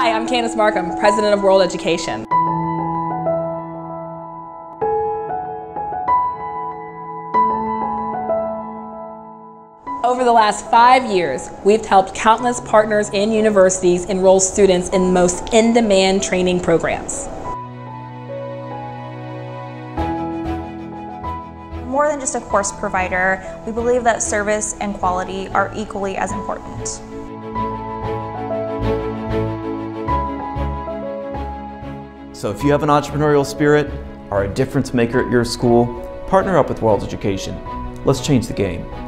Hi, I'm Candace Markham, President of World Education. Over the last 5 years, we've helped countless partners and universities enroll students in most in-demand training programs. More than just a course provider, we believe that service and quality are equally as important. So if you have an entrepreneurial spirit, are a difference maker at your school, partner up with World Education. Let's change the game.